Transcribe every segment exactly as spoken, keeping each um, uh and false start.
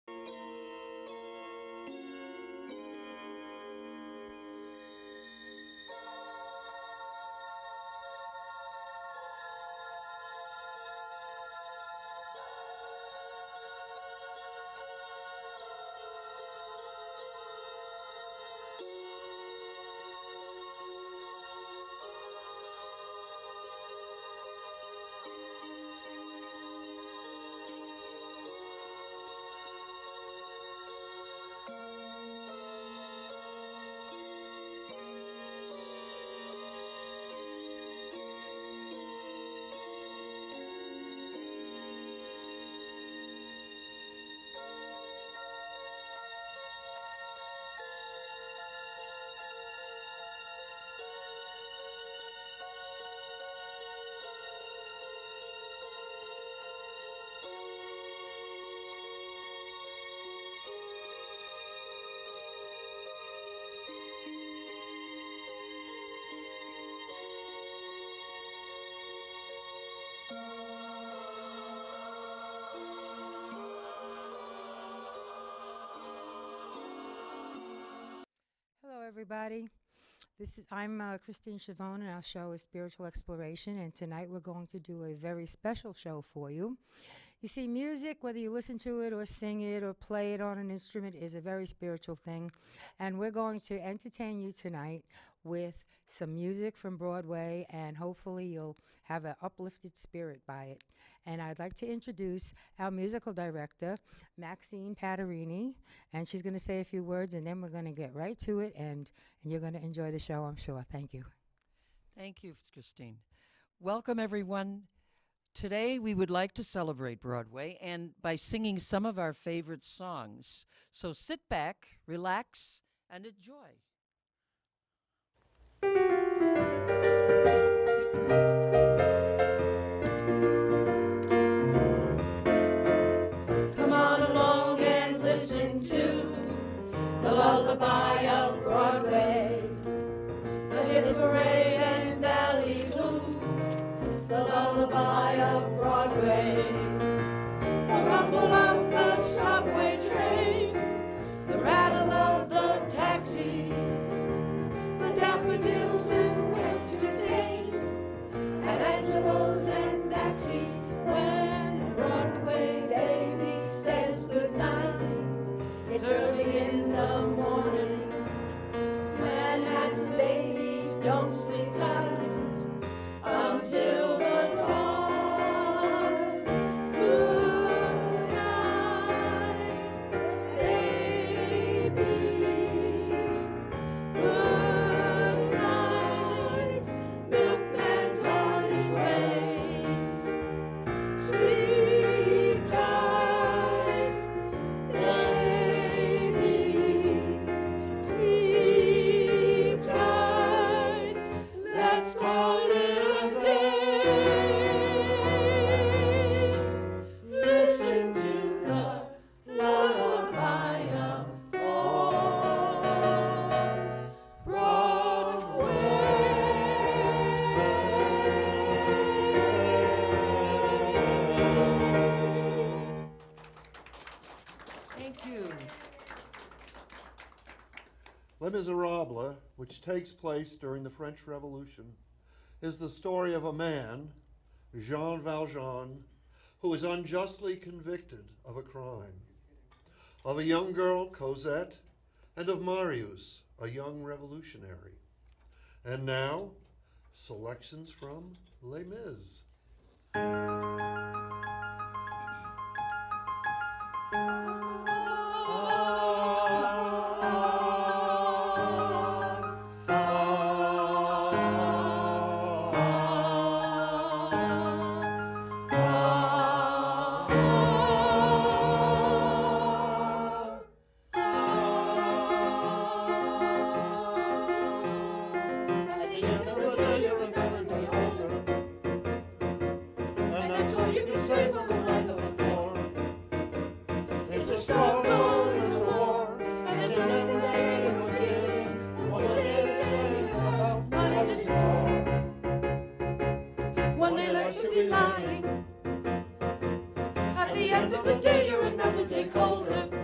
Hello, everybody. This is I'm uh, Christine Schiavone, and our show is Spiritual Exploration. And tonight we're going to do a very special show for you. You see, music, whether you listen to it or sing it or play it on an instrument, is a very spiritual thing. And we're going to entertain you tonight with some music from Broadway, and hopefully you'll have an uplifted spirit by it. And I'd like to introduce our musical director, Maxine Patarini, and she's going to say a few words, and then we're going to get right to it, and, and you're going to enjoy the show, I'm sure. Thank you. Thank you, Christine. Welcome, everyone. Today, we would like to celebrate Broadway and by singing some of our favorite songs. So sit back, relax, and enjoy. Come on along and listen to the lullaby of Broadway, the hit parade and ballyhoo, the lullaby of Broadway, the rumble of the subway train, the rattle of the taxis, the daffodils who entertain, at Angelo's and Maxie's, when Broadway baby says goodnight. It's early in the morning, Manhattan babies don't sleep tight until the dawn. Good night, baby. Good night, milkman's on his way. Sleep tight, baby. Sleep tight. Let's call it a day. Listen to the lullaby of old Broadway. Thank you. Les Miserables, which takes place during the French Revolution, is the story of a man, Jean Valjean, who is unjustly convicted of a crime, of a young girl, Cosette, and of Marius, a young revolutionary. And now, selections from Les Mis. At the end of the day, you're another day older, and that's all you can say for the life of a poor. It's a struggle, it's a war, and there's nothing that anyone's feeling. What day is standing about? What is it for? One day left to be lying. At the end of the day, you're another day colder.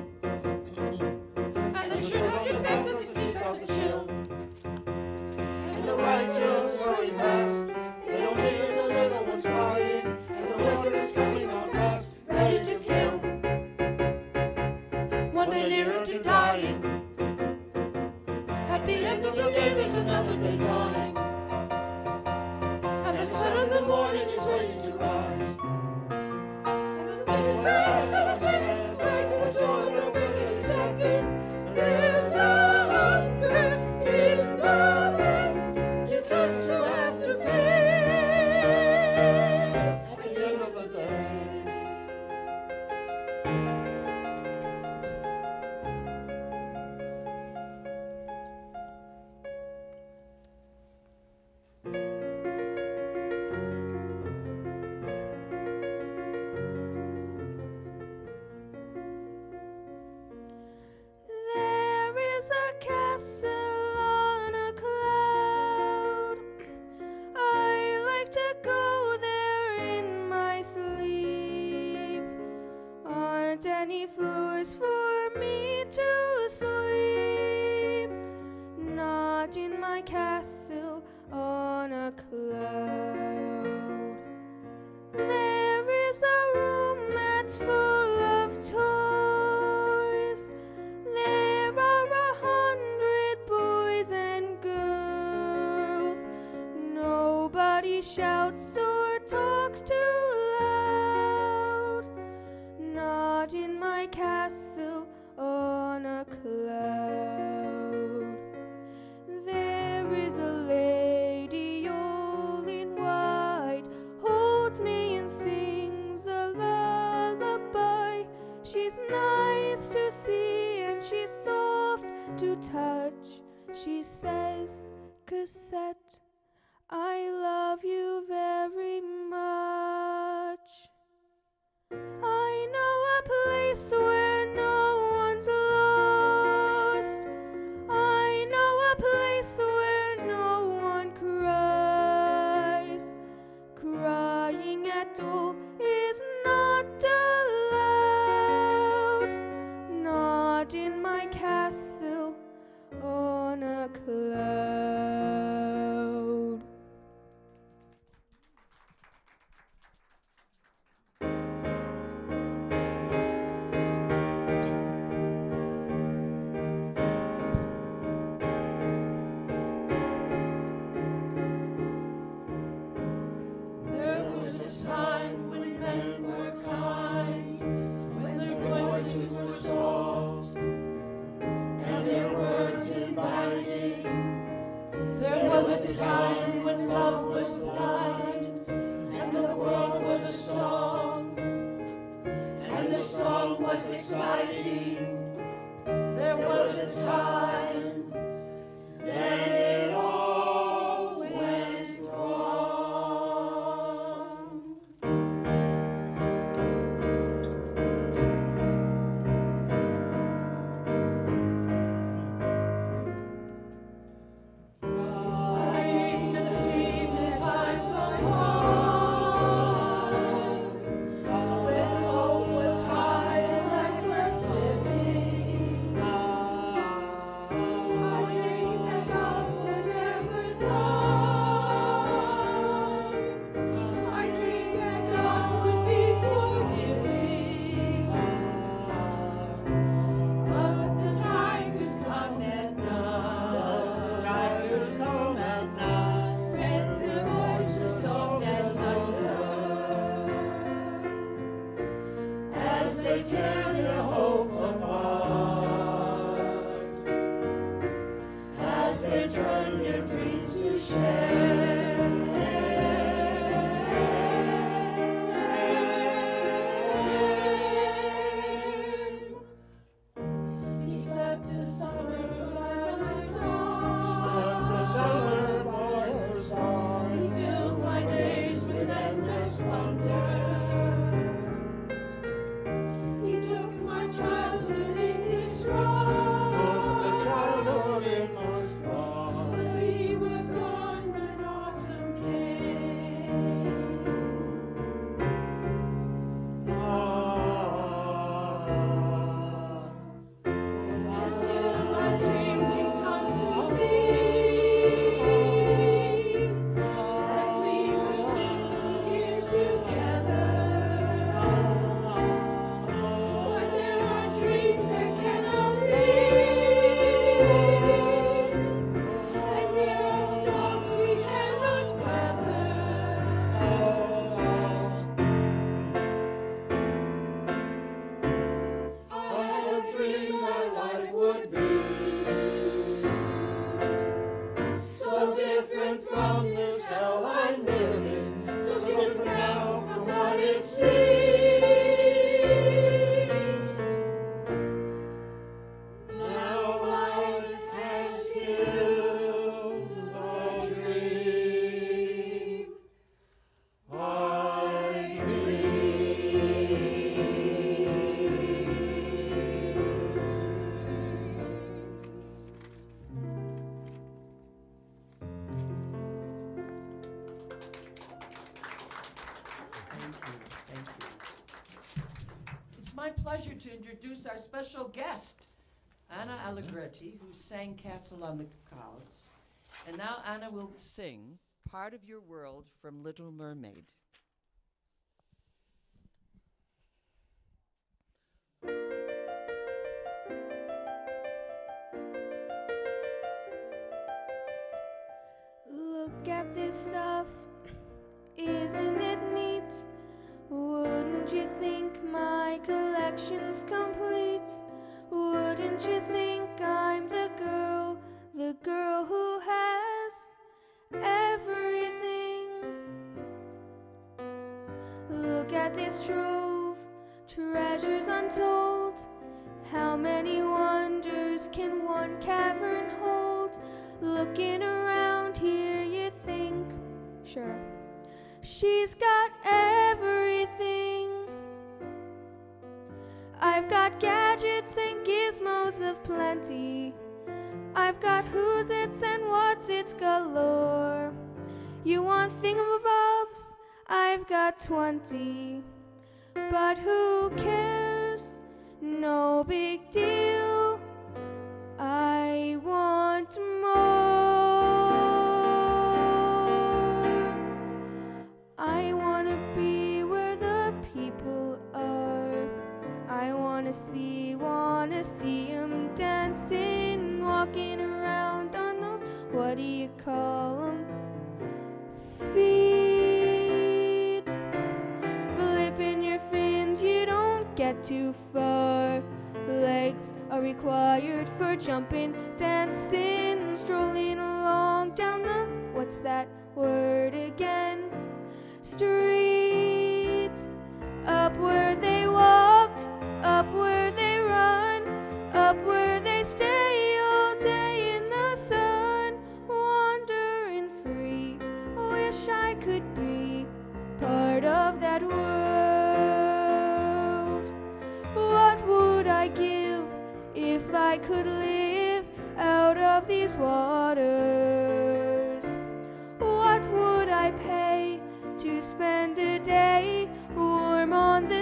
Shouts or talks too loud, not in my castle on a cloud. There is a lady all in white, holds me and sings a lullaby. She's nice to see and she's soft to touch. She says, Cassette, I love you very much. I know a place where no one's lost. I know a place where no one cries. Crying at all is not allowed, not in my castle on a cloud. He took my my pleasure to introduce our special guest, Anna Allegretti, who sang Castle on the Clouds. And now Anna will sing Part of Your World from Little Mermaid. Look at this stuff, isn't it neat? Wouldn't you think my collection's complete? Wouldn't you think I'm the girl, the girl who has everything? Look at this trove, treasures untold. How many wonders can one cavern hold? Looking around here you think, sure, she's got everything. I've got gadgets and gizmos of plenty. I've got who's its and what's its galore. You want thingamabobs? I've got twenty. But who cares? No big deal. I want more. I wanna be where the people are. I wanna see, wanna see 'em dancing, walking around on those, what do you call 'em? Feet. Flipping your fins, you don't get too far. Legs are required for jumping, dancing, strolling along down the, what's that word again? Streets. Up where they walk, up where they run, up where they stay all day in the sun, wandering free. Wish I could be part of that world. What would I give if I could live out of these waters? What would I pay to spend a day warm on the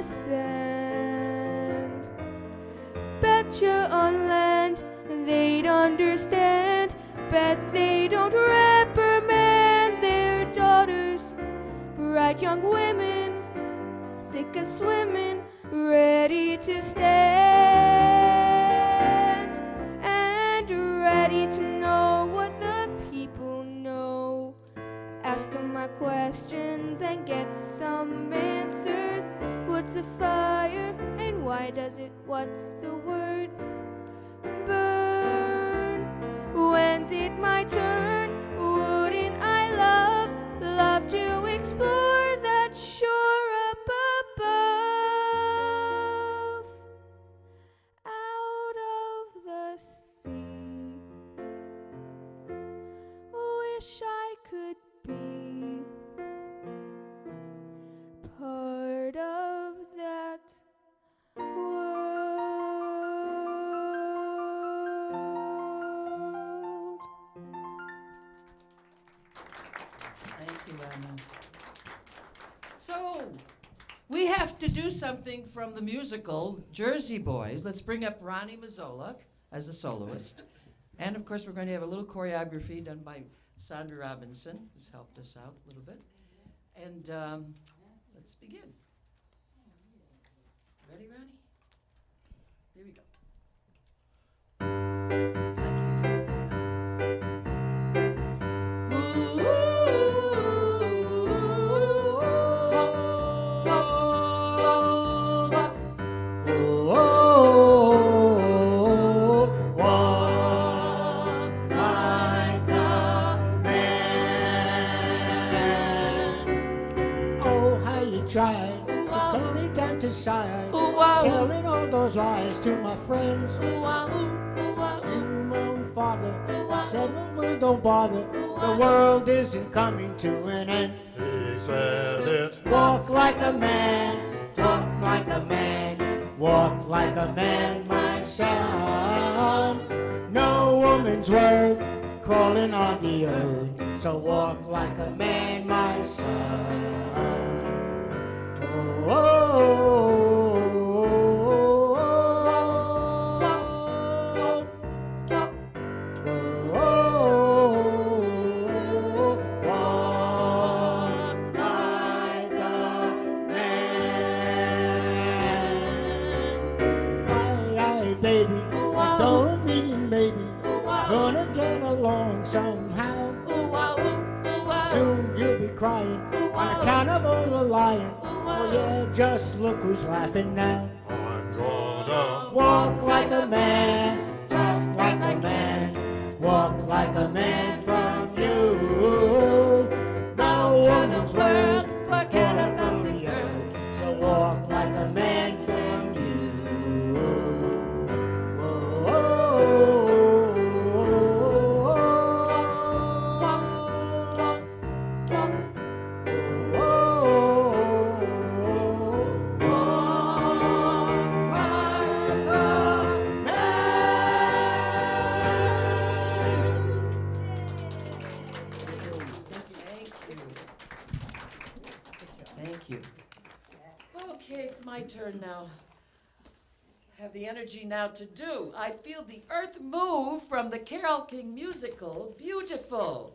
sand? Betcha on land they'd understand. Bet they don't reprimand their daughters. Bright young women, sick of swimming, ready to stand, and ready to know what the people know. Ask 'em my questions and get some answers. What's a fire and why does it, what's the word? Burn. When's it my turn? Wouldn't I love, love to explore that shore up above? Out of the sea. Wish I could be part of that world. Thank you, Anna. So, we have to do something from the musical Jersey Boys. Let's bring up Ronnie Mazzola as a soloist. And of course, we're going to have a little choreography done by Sandra Robinson, who's helped us out a little bit. And um, let's begin. Ready, Ronnie? Here we go. Thank you. Tried to cut me down to size, telling all those lies to my friends. Even my own father said, well, don't bother, the world isn't coming to an end. He said it. Walk like a man, talk like a man, walk like a man, my son. No woman's word crawling on the earth, so walk like a man, my son. Oh, oh, oh, oh. know me and maybe gonna get along somehow. Soon you'll be crying on account of all the lying. Oh yeah, just look who's laughing now. I'm gonna Walk like a man, just like a man. Walk like a man from you. No woman's world, forget her from the earth. So walk like a man from you. Oh, oh, Thank you. Okay, it's my turn now. Have the energy now to do. I feel the earth move from the Carole King musical, Beautiful.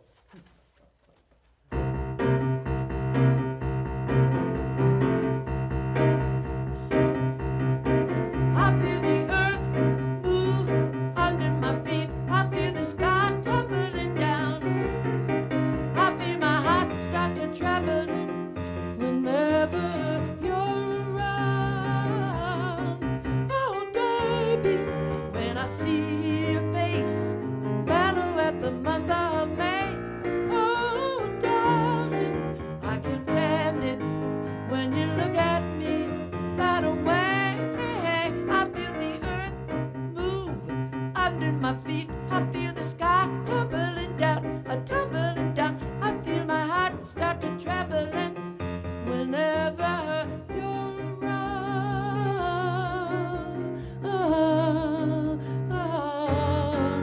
I feel the earth move under my feet. I feel the sky tumbling down. I feel my heart start to tremble whenever you're around. Oh, baby, when I see your face, mellow at the month of May. Oh, darling, I can stand it when you look at me right away. I feel the earth move under my feet. I feel the sky tumbling down, a tumbling down. I feel my heart start to trembling whenever you're around. Oh, oh.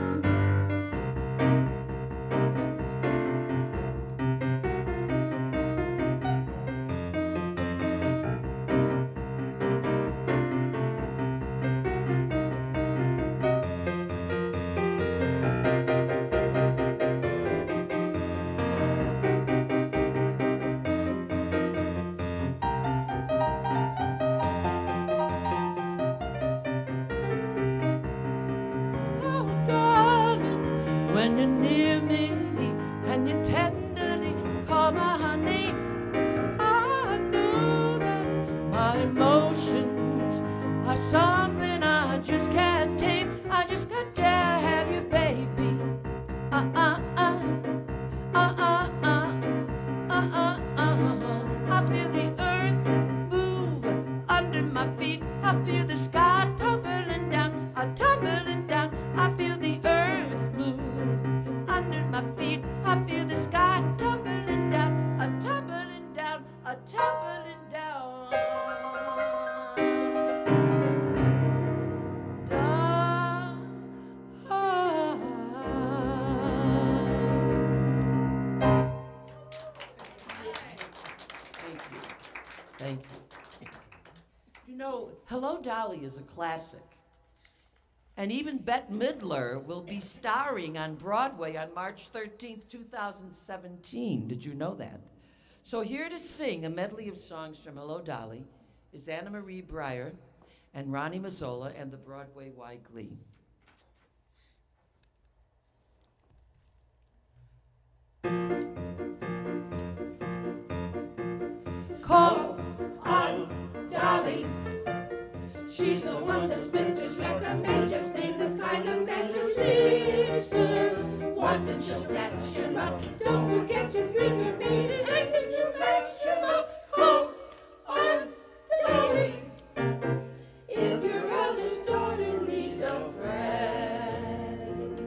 Oh, darling, when you're near me and you tenderly call my name, I know that my emotions are something I just can't tame. I just got to have you, baby. Uh uh uh, uh uh uh, uh uh uh. I feel the earth move under my feet. I feel the sky tumbling down, a tumbling down. I feel the earth move under my feet. I feel the sky tumbling down, a tumbling down, a tumbling down. Da- ah. Thank you. Thank you. You know, Hello, Dolly is a classic. And even Bette Midler will be starring on Broadway on March thirteenth, two thousand seventeen. Did you know that? So here to sing a medley of songs from Hello, Dolly is Anna Marie Brier and Ronnie Mazzola and the Broadway Y Glee. Call on Dolly. She's the one the spinsters recommend. Just name the kind of man your sister wants and she'll snatch him up. Don't forget to bring your maid and eggs and she'll match him up. Call on Dolly. If your eldest daughter needs a friend.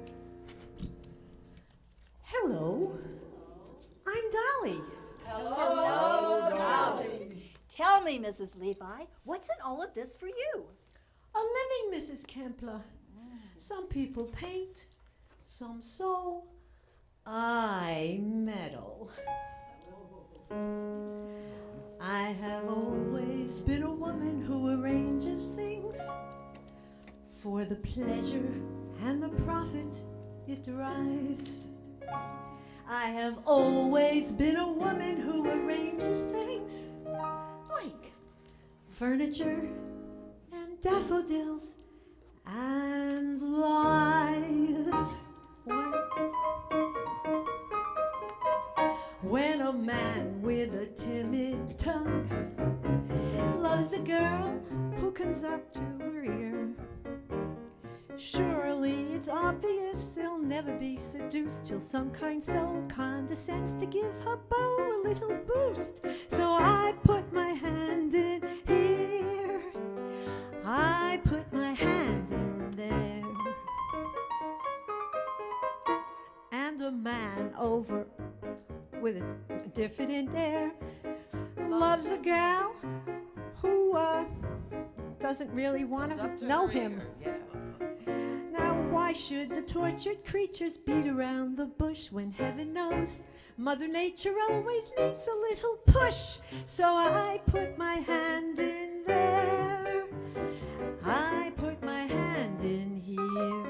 Hello, I'm Dolly. Hello, Dolly. Tell me, Missus Levi, what's in all of this for you? A living, Missus Kempler. Some people paint, some sew. I meddle. I have always been a woman who arranges things for the pleasure and the profit it derives. I have always been a woman who arranges things like furniture and daffodils and lies. When, when a man with a timid tongue loves a girl who comes up to her ear, surely it's obvious he'll never be seduced till some kind soul condescends to give her beau a little boost. So I put my hand in here, I put my hand in there, and a man over with a diffident air loves a gal who uh, doesn't really want to know him. Yeah. Now, why should the tortured creatures beat around the bush when heaven knows Mother Nature always needs a little push? So I put my hand in there, I put my hand in here.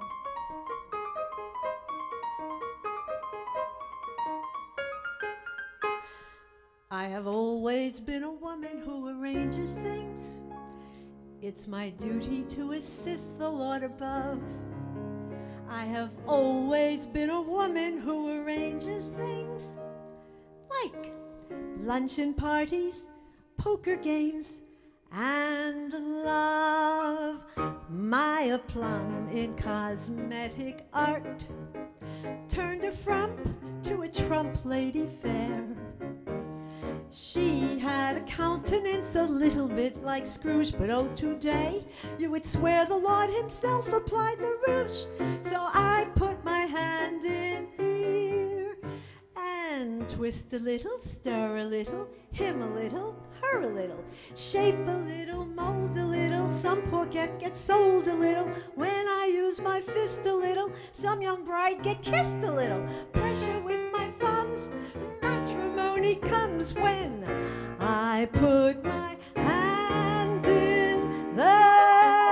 I have always been a woman who arranges things. It's my duty to assist the Lord above. I have always been a woman who arranges things like luncheon parties, poker games, and love. My aplomb in cosmetic art turned a frump to a trump lady fair. She had a countenance a little bit like Scrooge, but oh, today you would swear the Lord himself applied the rouge. So I put my hand in here and twist a little, stir a little, him a little, her a little, shape a little, mold a little, some poor cat gets sold a little. When I use my fist a little, some young bride get kissed a little. Pressure with my thumbs, matrimony comes when I put my hand in there.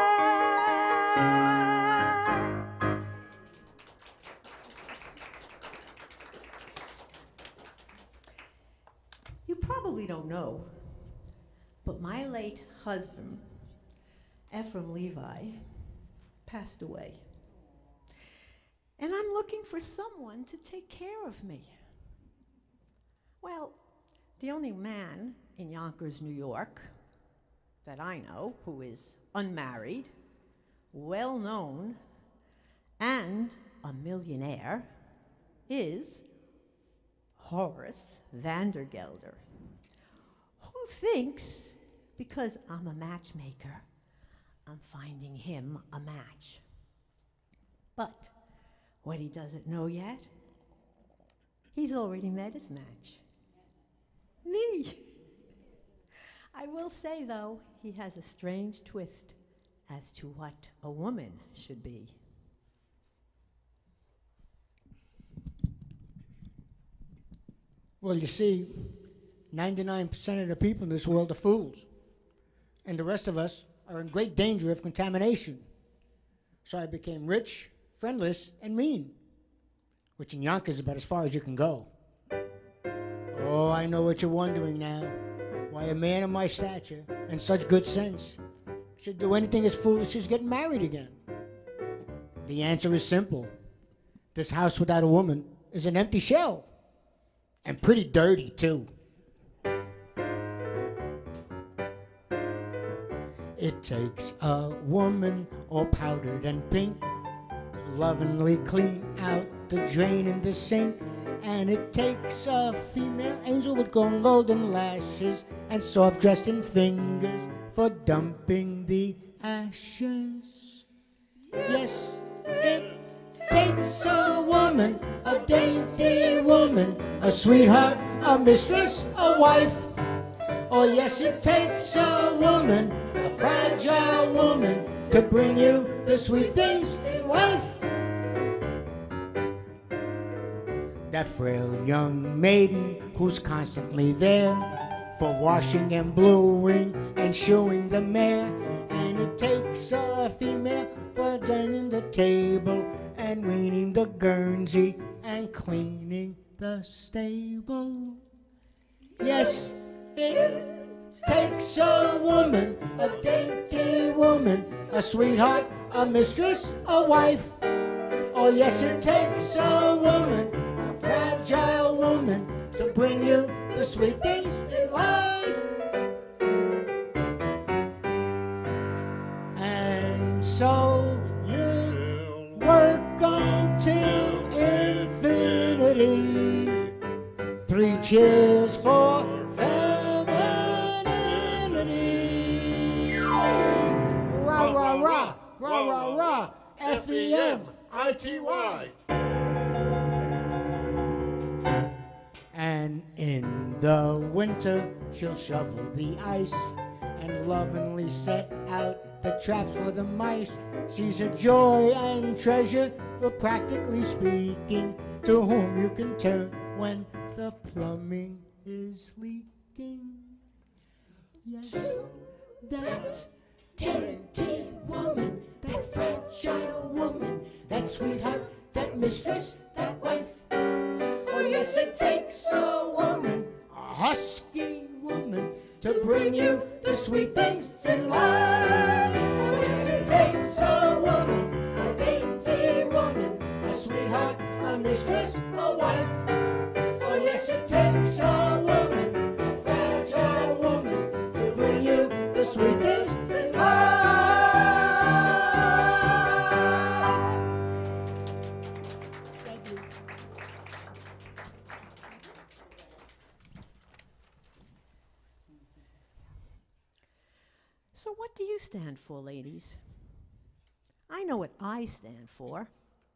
You probably don't know, but my late husband, Ephraim Levi, passed away. And I'm looking for someone to take care of me. Well, the only man in Yonkers, New York, that I know who is unmarried, well-known, and a millionaire is Horace Vandergelder, who thinks because I'm a matchmaker, I'm finding him a match. But what he doesn't know yet, he's already met his match. Me. I will say, though, he has a strange twist as to what a woman should be. Well, you see, ninety-nine percent of the people in this world are fools, and the rest of us are in great danger of contamination. So I became rich, friendless, and mean, which in Yonkers is about as far as you can go. Oh, I know what you're wondering now, why a man of my stature and such good sense should do anything as foolish as get married again. The answer is simple. This house without a woman is an empty shell, and pretty dirty, too. It takes a woman all powdered and pink, lovingly clean out the drain in the sink. And it takes a female angel with golden, golden lashes and soft dressing fingers for dumping the ashes. Yes, it takes a woman, a dainty woman, a sweetheart, a mistress, a wife. Oh yes, it takes a woman, a fragile woman, to bring you the sweet things in life. That frail young maiden who's constantly there for washing and bluing and shoeing the mare. And it takes a female for turning the table and weaning the Guernsey and cleaning the stable. Yes, it takes a woman, a dainty woman, woman, a sweetheart, a mistress, a wife. Oh yes, it takes a woman, a fragile woman, to bring you the sweet things in life. And so you work until infinity. Three cheers for femininity. Rah, rah, rah, rah, rah, rah, F E M I T Y. And in the winter, she'll shovel the ice and lovingly set out the traps for the mice. She's a joy and treasure, for practically speaking, to whom you can turn when the plumbing is leaking. Yes, that dainty woman, that fragile woman, that sweetheart, that mistress, that wife. Oh yes, it takes a woman, a husky woman, to bring you the sweet things in life. Oh yes, it takes a woman, a dainty woman, a sweetheart, a mistress, a wife. Oh yes, it takes a woman, a fragile woman, to bring you the sweet things in life. Thank you. So what do you stand for, ladies? I know what I stand for.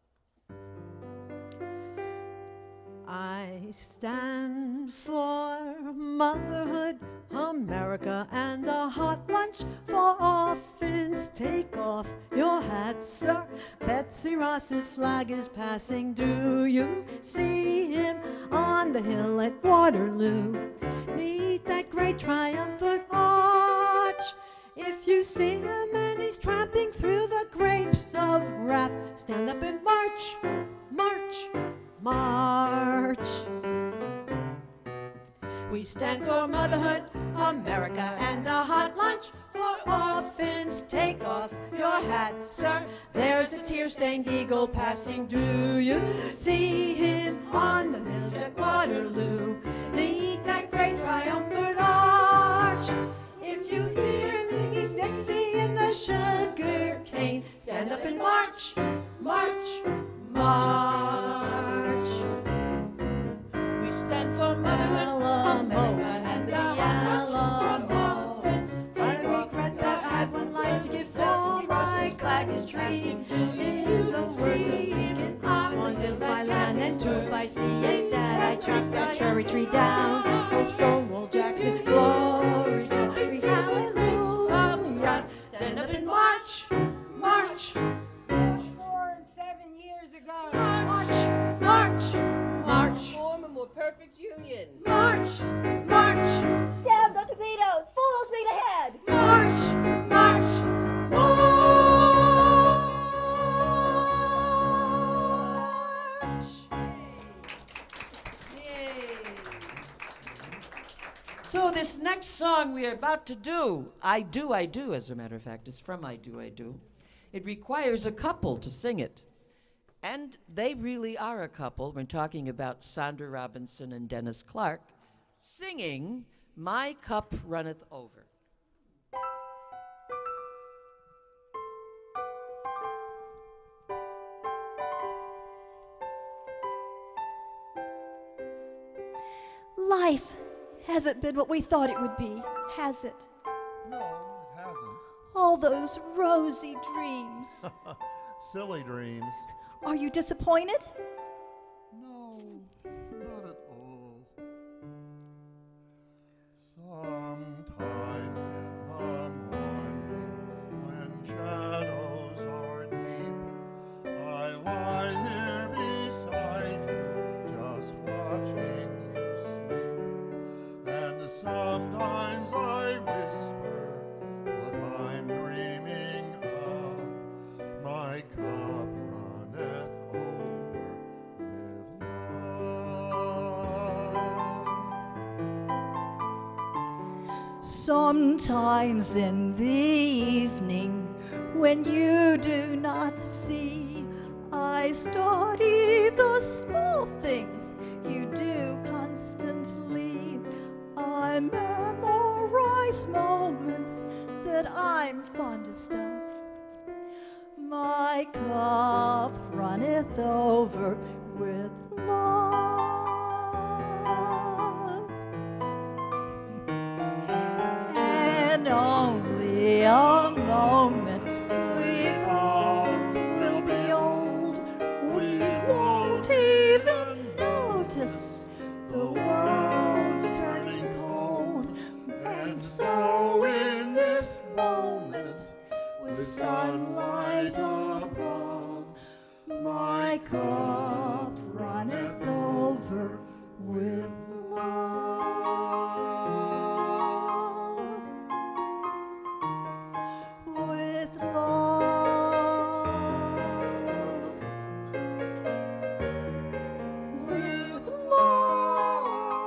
I stand for motherhood, America, and a hot lunch for orphans. Take off your hat, sir. Betsy Ross's flag is passing. Do you see him on the hill at Waterloo? Neath that great triumphant arch. If you see him and he's tramping through the grapes of wrath, stand up and march, march, march. We stand for motherhood, America, and a hot lunch for orphans. Take off your hat, sir. There's a tear-stained eagle passing. Do you see him on the hill at Waterloo? Neath that great triumphant arch. If you see him singing Dixie in the sugar cane, stand up and march, march, march. We stand for motherhood, America, and the Alamo. Acquafredda, I've one life to give for my country. In the words of Lincoln, I want to live by land and truth by sea. Instead, I chopped that cherry tree down. Oh, Stonewall Jackson, glory, glory, hallelujah. Stand up and march, march. Four and seven years ago. March, march, march. Form a more perfect union. March, march, Damn the torpedoes! Full speed ahead! march, march, march. So this next song we are about to do, I Do, I Do, as a matter of fact, it's from I Do, I Do. It requires a couple to sing it. And they really are a couple. We're talking about Sandra Robinson and Dennis Clarke singing My Cup Runneth Over. Life hasn't been what we thought it would be, has it? No, it hasn't. All those rosy dreams. Silly dreams. Are you disappointed? No, not at all. Sometimes in the morning, when shadows are deep, I lie here beside you, just watching you sleep. And sometimes I whisper what I'm dreaming of. My cup runneth over with love. Sometimes in the evening, when you do not see. I study the small things you do constantly. I memorize moments that I'm fondest of. My cup runneth over with love, and only a moment we both will be old. We won't even notice the world's turning cold. And so in this moment, with sunlight above, my cup runneth over with love, with love, with love.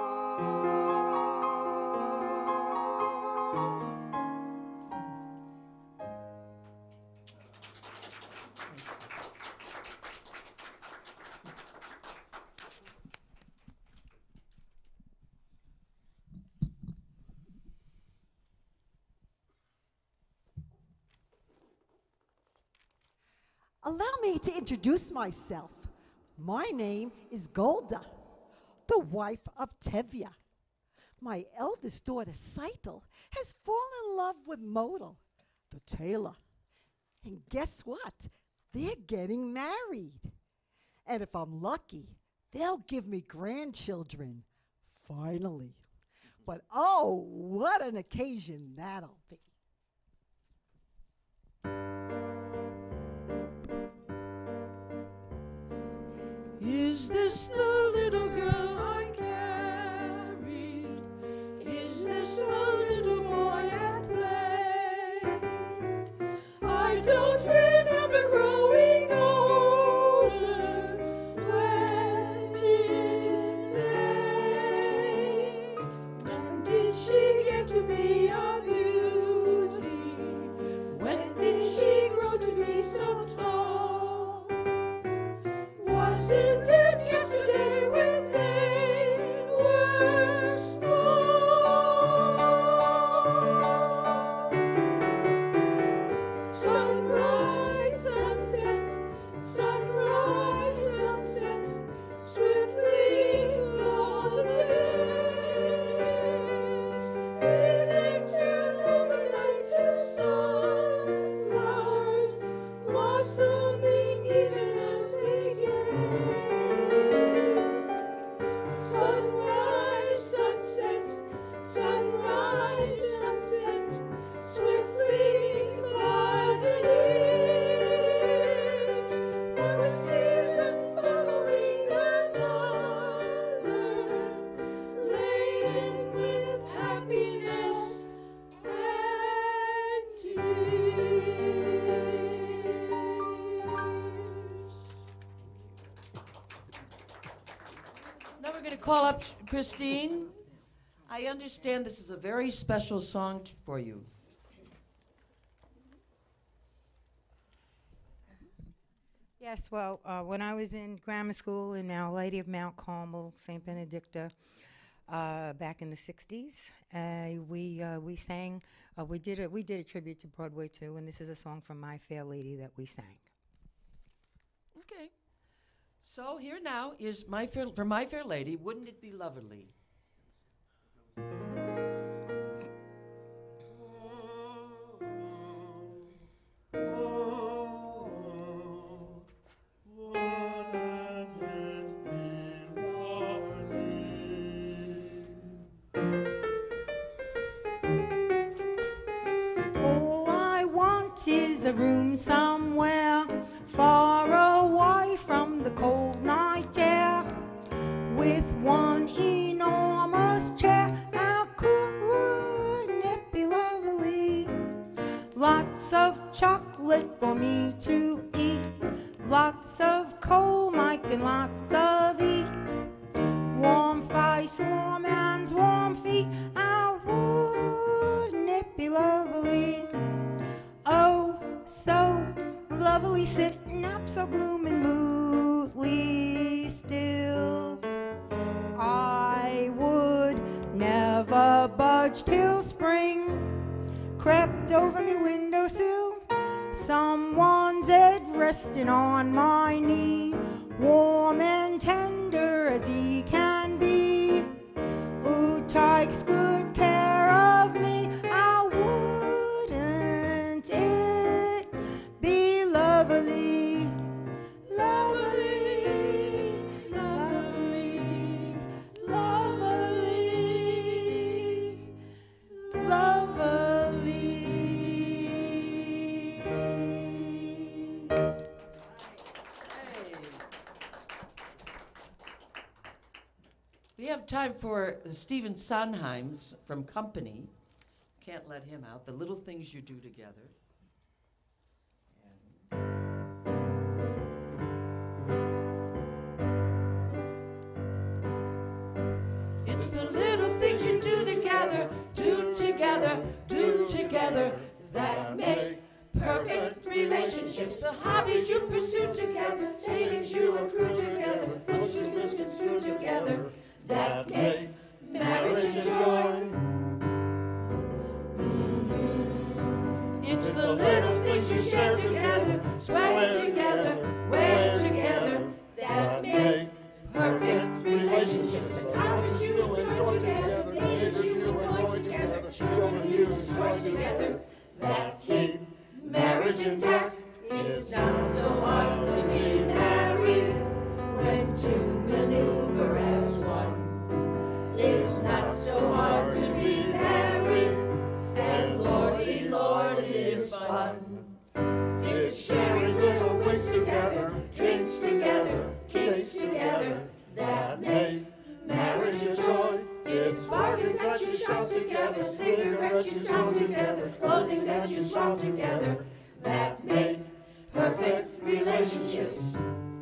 Allow me to introduce myself. My name is Golda, the wife of Tevye. My eldest daughter, Seitel, has fallen in love with Model, the tailor. And guess what? They're getting married. And if I'm lucky, they'll give me grandchildren, finally. But oh, what an occasion that'll be. Is this the little girl I carried? Is this the little boy at play? I don't remember growing older. When did they? When did she get to be a beauty? When did she grow to be so tall? Wasn't it yesterday when they were small? Sunrise, sunset, sunrise, sunset, swiftly flow the days. See them turn overnight to sunflowers, blossoming even as we gaze. Sunrise, sunset, sunrise, sunset, swiftly fly the years. For a season following another, laden with happiness and tears. Now we're going to call up Christine. I understand this is a very special song t- for you. Yes, well, uh, when I was in grammar school in Our Lady of Mount Carmel, Saint Benedicta, uh, back in the sixties, uh, we uh, we sang. Uh, we did a we did a tribute to Broadway too, and this is a song from My Fair Lady that we sang. Okay. So here now is my fair, for My Fair Lady, Wouldn't It Be Lovely? All I want is a room somewhere far away from the cold night air, with one enormous chair. How couldn't it be lovely? Lots of chocolate for me to eat, lots of coal, Mike, and lots of eat. Warm face, warm hands, warm feet. How wouldn't it be lovely? Oh, so we sit and apps are blooming bluely still. I would never budge till spring crept over me windowsill. Someone's head resting on my knee, warm and tender as he can be, who takes good care of me. I wouldn't it be lovely, lovely, lovely, lovely, lovely. We have time for Stephen Sondheim's from Company. Can't let him out. The Little Things You Do Together. It's the little things you do together, do together, do together, that make perfect relationships. The hobbies you pursue together, savings you accrue together, hopes you misconstrue together, that make marriage a joy. Mm-hmm. It's the little things you share together, swear together, wear together, that make perfect relationships. The causes you enjoy together, things you avoid together, children you destroy together, that keep marriage intact. It's not so hard to be married when two maneuver as one. It's not so hard to be married, and lordy lord, it is fun. It's sharing little wins together, drinks together, kicks together, that make marriage a joy. It's bargains that you shop together, cigarettes you smoke together, clothing that you swap together, that make perfect relationships.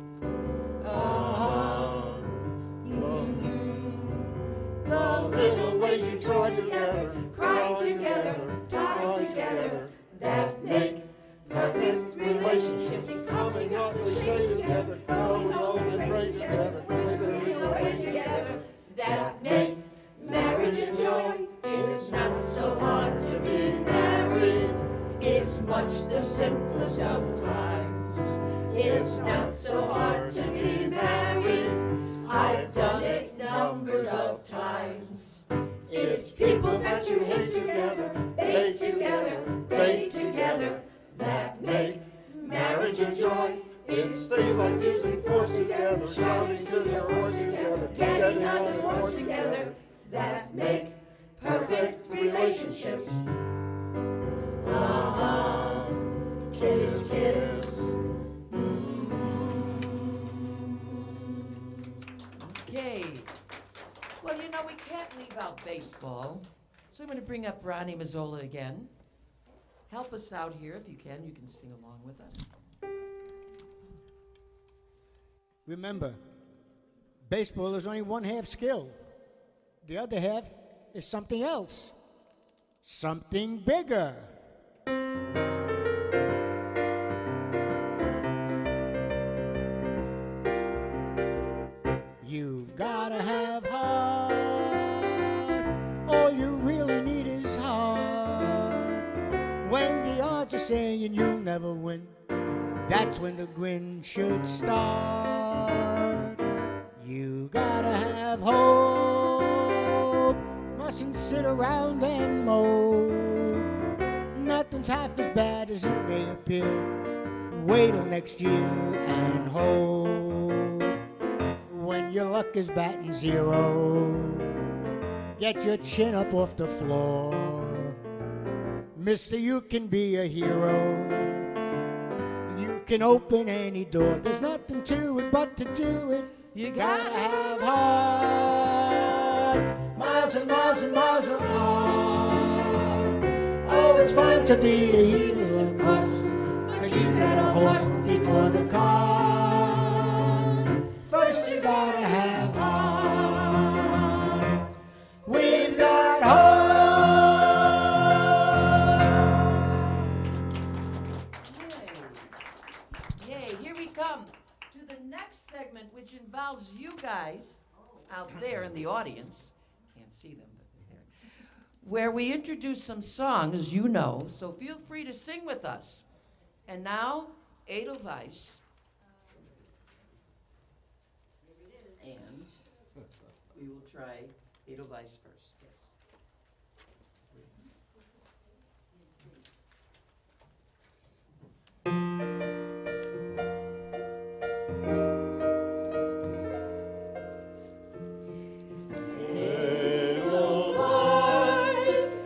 Uh-huh. Mm-hmm. The little ways you draw together, cry together, die together, that make perfect relationships. Coming up the shade together, growing old and gray together, whispering away together, that make marriage a joy. It's not so hard to be married. It's much the simplest of times. It's not so hard to be married. I've done it numbers of times. It's people that you hate together, bait together, bait together, that make marriage a joy. It's things like using force together, shouting to their horse together, getting on divorce together, that make perfect relationships. Uh-huh. Kiss, kiss. Mm-hmm. Okay. Well, you know, we can't leave out baseball, so I'm going to bring up Ronnie Mazzola again. Help us out here if you can. You can sing along with us. Remember, baseball is only one half skill. The other half is something else, something bigger. You've gotta have heart. All you really need is heart. When the odds are saying you'll never win, that's when the grin should start. You gotta have hope. Mustn't sit around and mope. Nothing's half as bad as it may appear. Wait till next year and hope. When your luck is batting zero, get your chin up off the floor. Mister, you can be a hero. You can open any door. There's nothing to it but to do it. You gotta have heart. Miles and miles and miles of heart. Oh, it's fine to be a hero, of course, but you got a horse before the cart. First you gotta have heart. We've got heart. come to the next segment, which involves you guys out there in the audience. Can't see them, but they're there. Where we introduce some songs you know, so feel free to sing with us. And now, Edelweiss. And we will try Edelweiss first. Yes. Edelweiss,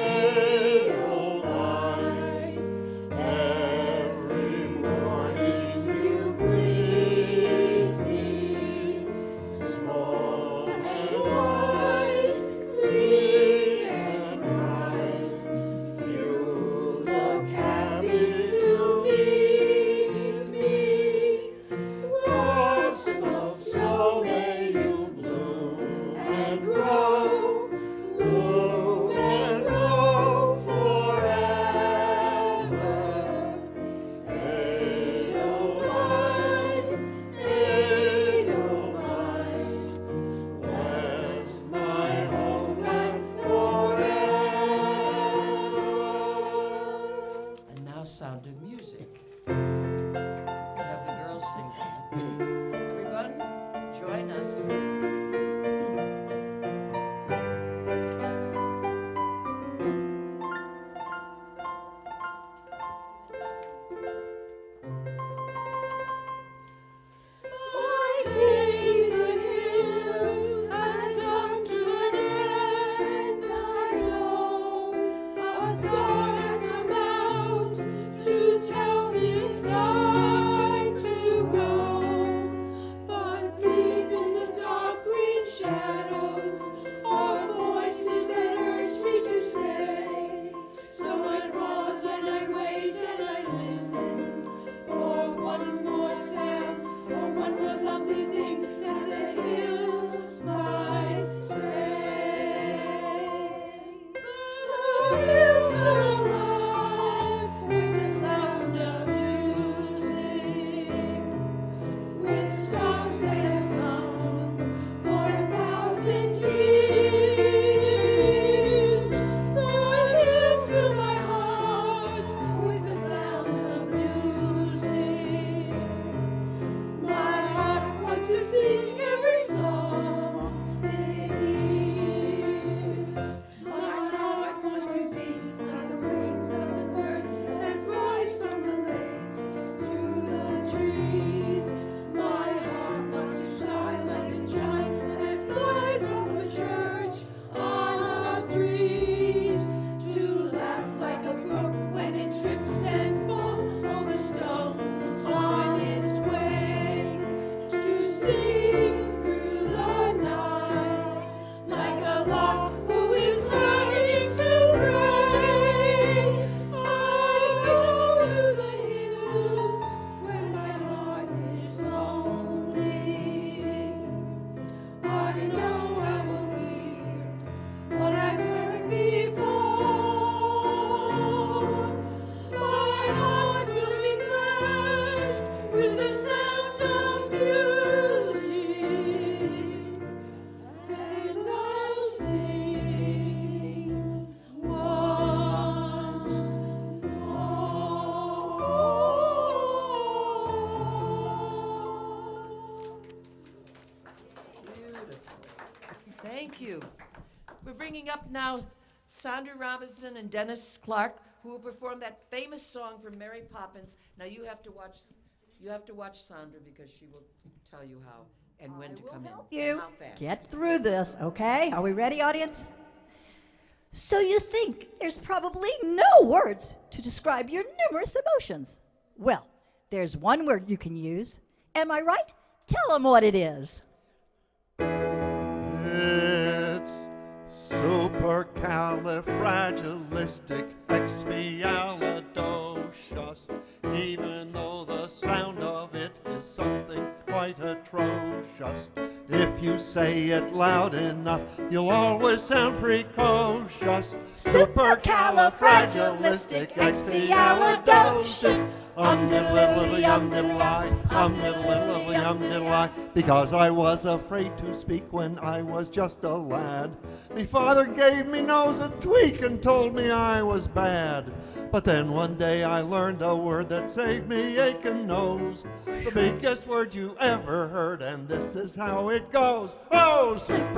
Edelweiss, every morning you greet me, small and white, clean and bright. You look happy to meet me. Lost of snow, may you bloom and grow, bloom and grow forever. Edelweiss, Edelweiss, bless my homeland forever. And now, Sound of Music. We have the girls sing. Everyone, join us. My day in the hills has come to an end, I know. A star has come out to tell me it's time to go. But deep in the dark green shadows are voices that urge me to stay. So I pause and I wait and I listen for one more sound, for one more lovely thing that the hills might say. The hills are alive with the sound of music, with songs they have sung for a thousand years. The hills fill my heart with the sound of music. My heart wants to sing every song it hears. My heart wants to beat like the wings of the birds that rise from the lakes to the trees. My heart wants to sigh like a chime that flies from the church of trees, to laugh like a brook when it trips and falls over stones on its way, to sing through the night like a lark who is learning to pray. I go to the hills when my heart is lonely. I know I will hear what I've heard before. My heart will be blessed with the sound of music, and I'll sing once Beautiful. Thank you. We're bringing up now Sandra Robinson and Dennis Clarke, who will perform that famous song from Mary Poppins. Now you have to watch, you have to watch Sandra because she will tell you how and when to come in. You and how fast. get through this, okay? Are we ready, audience? So you think there's probably no words to describe your numerous emotions. Well, there's one word you can use. Am I right? Tell them what it is. It's supercalifragilisticexpialidocious, even though the sound of it is something quite atrocious. If you say it loud enough, you'll always sound precocious. Supercalifragilisticexpialidocious. Um diddle diddle um diddle I, um diddle diddle um diddle I, because I was afraid to speak when I was just a lad. Me father gave me nose a tweak and told me I was bad. But then one day I learned a word that saved me aching nose. The biggest word you ever heard, and this is how it goes. Oh,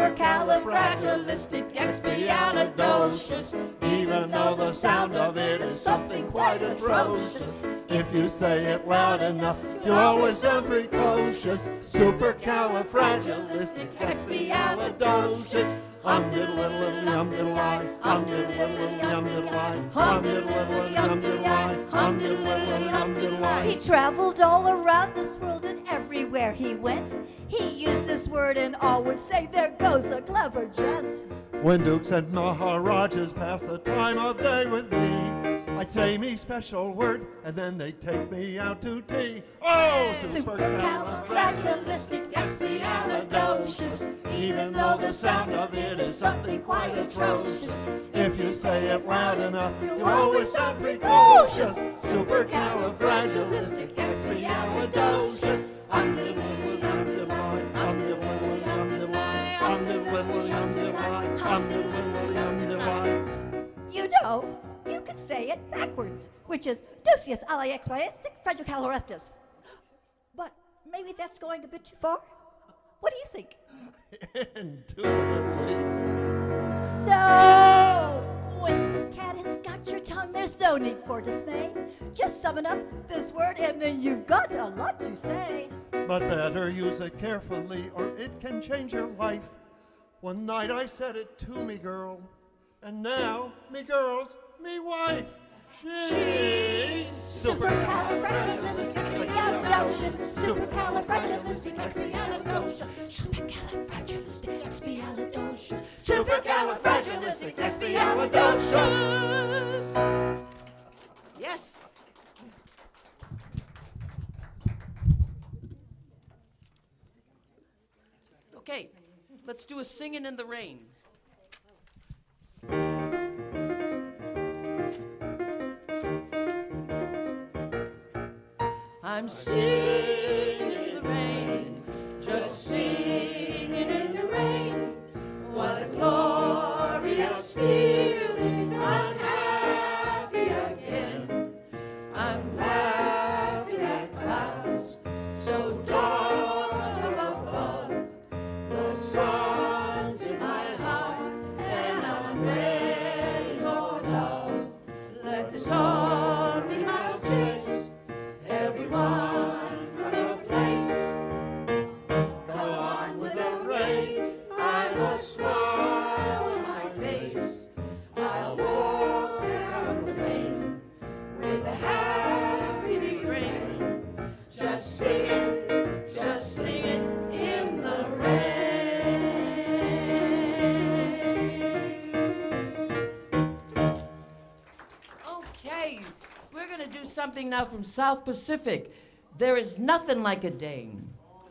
supercalifragilisticexpialidocious. Even though the sound of it is something quite atrocious, if you say it loud enough, you'll always sound precocious. Supercalifragilisticexpialidocious. Um diddle diddle um diddle I, um diddle diddle um diddle I, um diddle diddle um diddle I, um diddle diddle um diddle I. He traveled all around this world, and everywhere he went, he used this word and all would say, there goes a clever gent. When dukes and maharajas pass the time of day with me, I'd say me special word, and then they'd take me out to tea. Oh, supercalifragilisticexpialidocious. Even though the sound of it is something quite atrocious, if you say it loud enough, you'll always sound precocious. Supercalifragilisticexpialidocious. Um diddle diddle um diddle I, um diddle diddle um diddle I, um diddle diddle um diddle I, um diddle diddle um diddle I. You know, you could say it backwards, which is docius aliexpiastic fragicaloreptus. But maybe that's going a bit too far. What do you think? Indubitably. So, when the cat has got your tongue, there's no need for dismay. Just summon up this word and then you've got a lot to say. But better use it carefully or it can change your life. One night I said it to me girl, and now me girl's me wife. She's supercalifragilisticexpialidocious. Supercalifragilisticexpialidocious. Supercalifragilisticexpialidocious. Supercalifragilisticexpialidocious. Yes. Okay, let's do a Singin' in the Rain. I'm singing in the rain, just singing in the rain. What a glorious feeling, I'm happy again. I'm laughing at clouds so dark above. The sun's in my heart and I'm ready for love. Let the sun be my chase. Everyone from the place, go on with the rain. I've a smile on my face. I'll walk down the lane with a happy refrain, just singing, just singing in the rain. Okay. We're going to do something now from South Pacific. There is nothing like a Dane.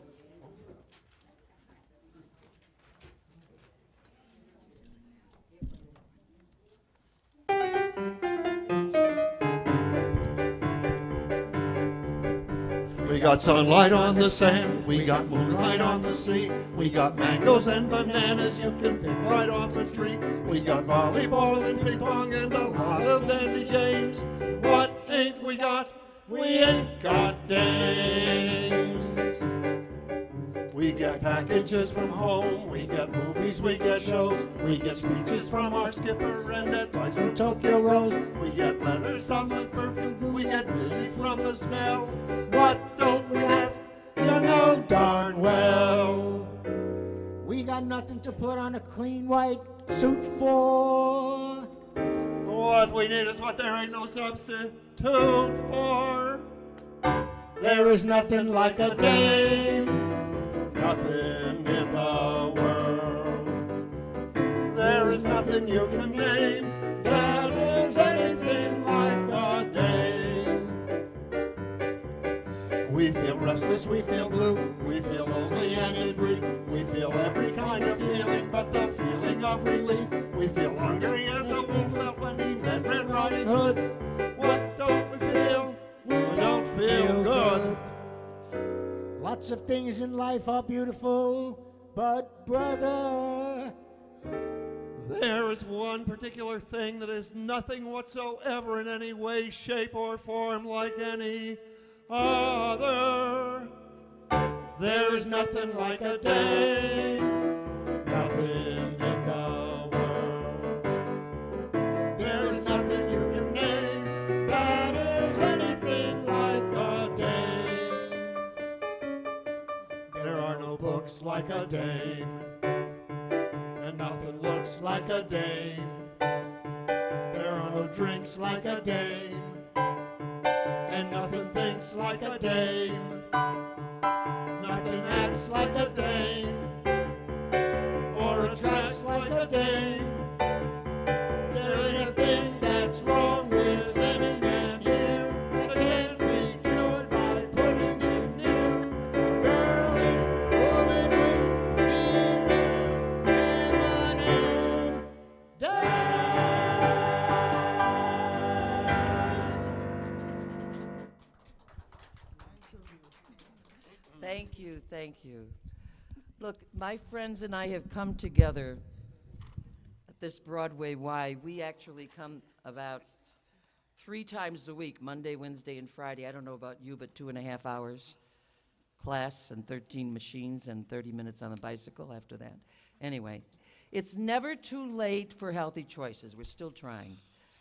We got sunlight on the sand, we got moonlight on the sea, we got mangoes and bananas you can pick right off a tree. We got volleyball and ping pong and a lot of dandy games. What ain't we got? We ain't got dames. We get packages from home, we get movies, we get shows, we get speeches from our skipper and advice from Tokyo Rose. We get letters thumbs with perfume, we get busy from the smell. What don't we have? You know darn well. We got nothing to put on a clean white suit for. What we need is what there ain't no substitute for. There is nothing like a dame, nothing in the world. There is nothing you can name that is anything like a dame. We feel restless, we feel blue, we feel lonely and in grief. We feel every kind of feeling but the feeling of relief. We feel hungry as the wolf felt when he met Red Riding Hood. What don't we feel? We don't Lots of things in life are beautiful, but brother, there is one particular thing that is nothing whatsoever in any way, shape, or form like any other. There is nothing like a dame, nothing in the world. There is nothing you can name that is anything like a dame. There are no books like a dame, and nothing looks like a dame. There are no drinks like a dame, and nothing thinks like a dame. Nothing acts like a dame, or attracts like a dame. There ain't a thing that's wrong with any man here that can't be cured by putting him near a girly woman with female feminine dame. Thank you, thank you. Look, my friends and I have come together at this Broadway Y. We actually come about three times a week, Monday, Wednesday, and Friday. I don't know about you, but two and a half hours class and thirteen machines and thirty minutes on a bicycle after that. Anyway, it's never too late for healthy choices. We're still trying.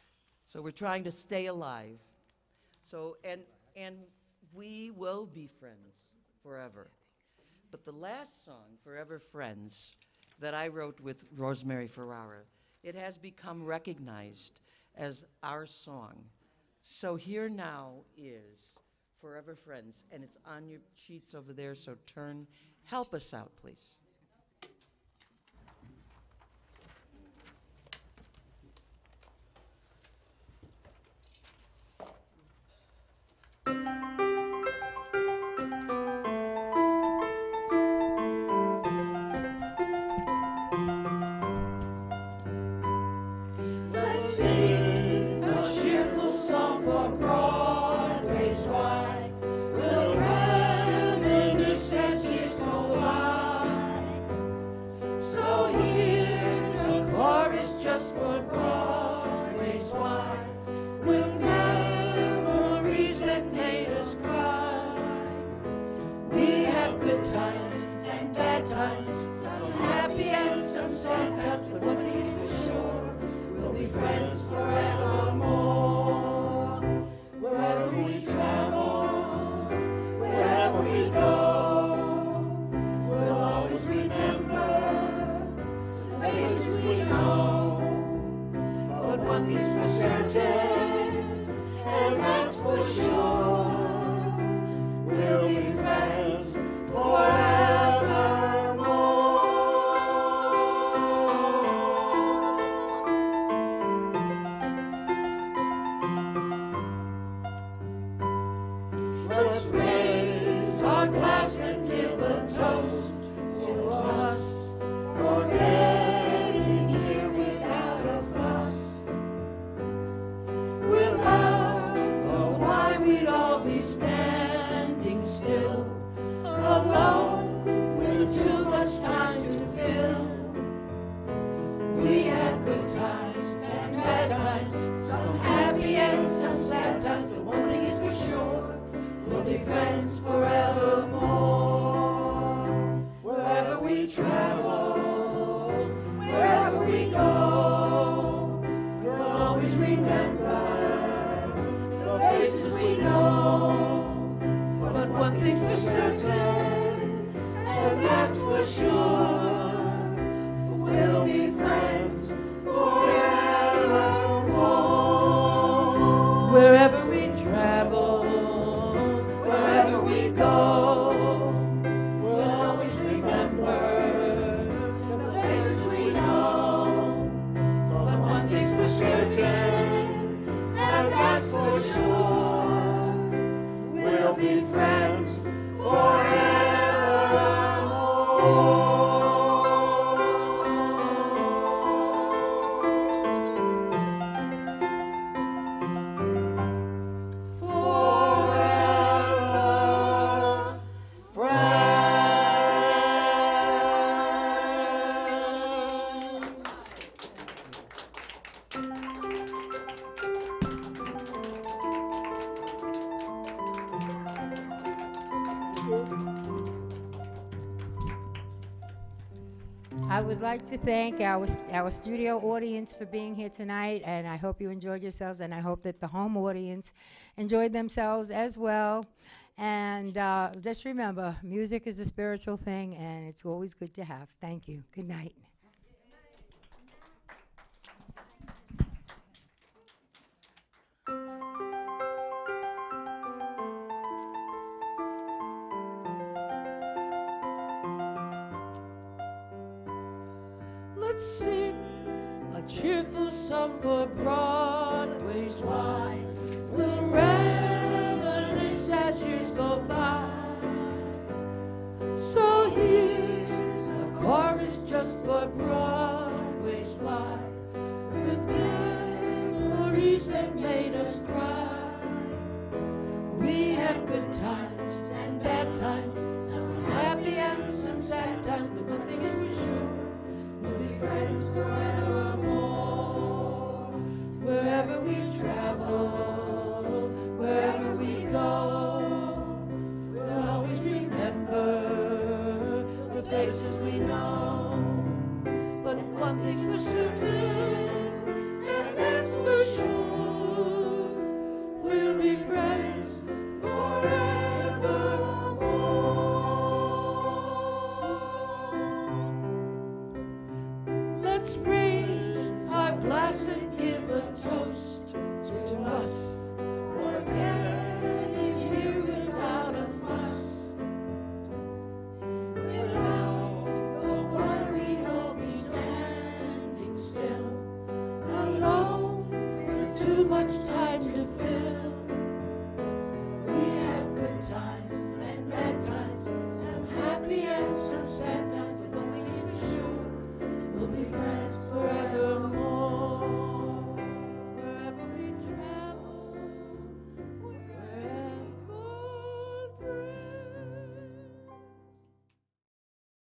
So we're trying to stay alive. So, and, and we will be friends forever. But the last song, Forever Friends, that I wrote with Rosemary Ferrara, it has become recognized as our song. So here now is Forever Friends, and it's on your sheets over there, so turn, help us out, please. Wherever we travel, wherever I would like to thank our, our studio audience for being here tonight, and I hope you enjoyed yourselves, and I hope that the home audience enjoyed themselves as well. And uh, just remember, music is a spiritual thing, and it's always good to have. Thank you. Good night. Let's sing a cheerful song for Broadway's why. We'll rest.